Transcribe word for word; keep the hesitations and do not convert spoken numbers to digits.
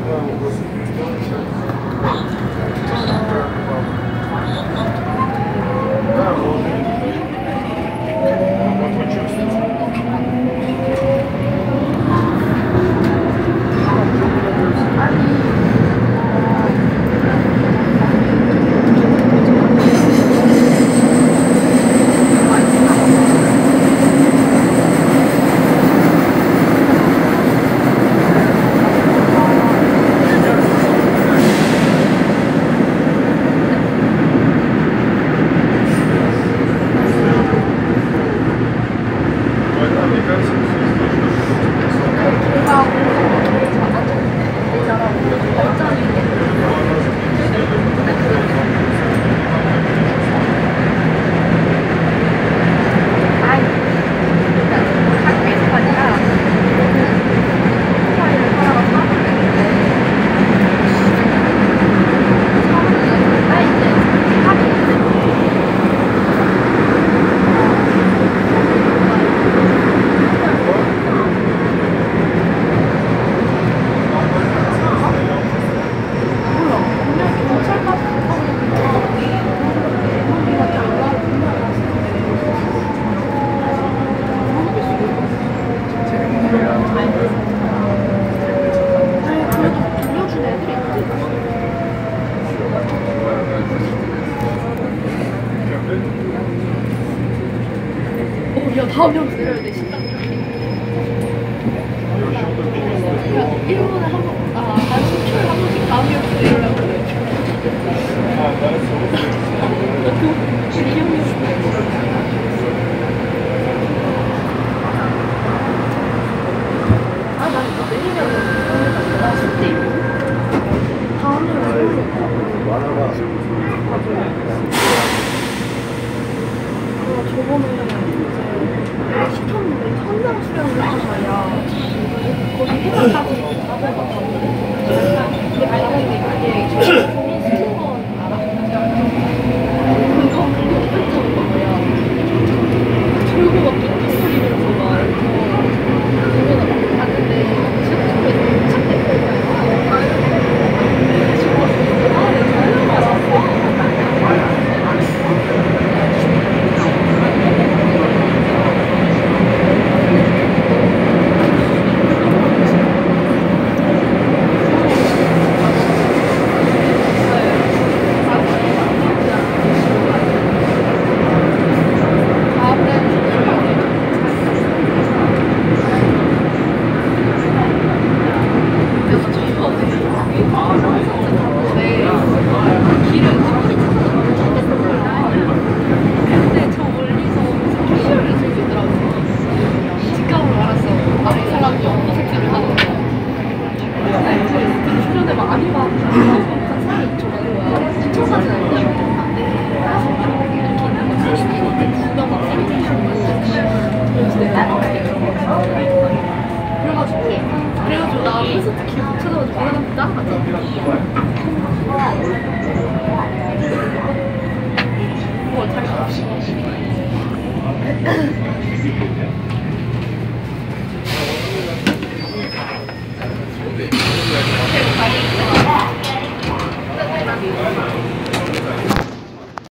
야, 다음 명 내려야 돼, 진짜. 야, 일 분에 한 번, 아, 한 십 초에 한 번씩 다음 명 내려려고 그래. 기억력. 아, 나 이거 내리면 나 숙제 있고. 다음 명 내려고. 저번에 시켰는데 현장 수련을 한 말이야. 거기 해석하고 근데 만약에 그게 종이 쓰는 건 알아? 그거 그거 못했다는 거야. 졸고 막 뚝뚝거리면서 막 그거 봤는데 시험 중에서 착했던 거야. 그래가지고 아, 내가 잘못 알았어. 그래가지고 나 콘서트 기록 찾아가지고 돌아다니고 따라갔잖아. 뭐 잘 갔어. 대구 가기 있어.